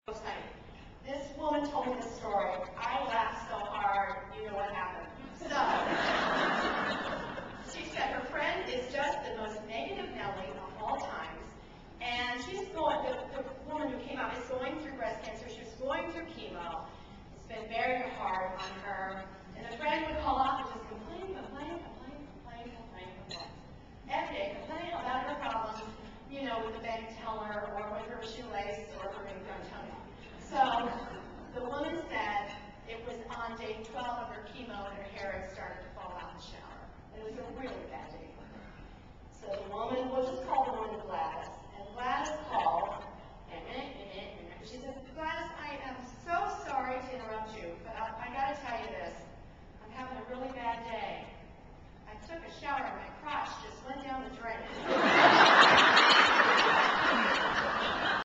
funny. This woman told me this story. I laughed so hard, you know what happened. So, she said her friend is just the most negative Nellie of all times, and she's going, the woman who came out is going through breast cancer. She's going through chemo. It's been very hard on her, and the friend would call up and just complain. Every day, complaining about her problems, you know, with the bank teller or with her shoelace or her income tummy. So the woman said it was on day 12 of her chemo and her hair had started to fall out in the shower. It was a really bad day for her. So the woman, we'll just call the woman Gladys. And Gladys